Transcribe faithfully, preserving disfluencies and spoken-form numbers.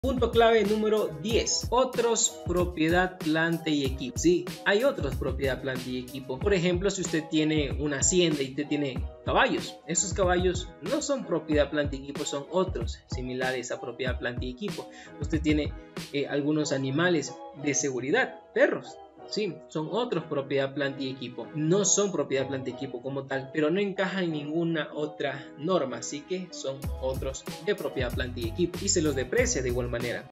Punto clave número diez. Otros, propiedad, planta y equipo. Sí, hay otros, propiedad, planta y equipo. Por ejemplo, si usted tiene una hacienda y usted tiene caballos, esos caballos no son propiedad, planta y equipo, son otros similares a propiedad, planta y equipo. Usted tiene eh, algunos animales de seguridad, perros. Sí, son otros propiedad, planta y equipo. No son propiedad, planta y equipo como tal, pero no encajan en ninguna otra norma, así que son otros de propiedad, planta y equipo y se los deprecia de igual manera.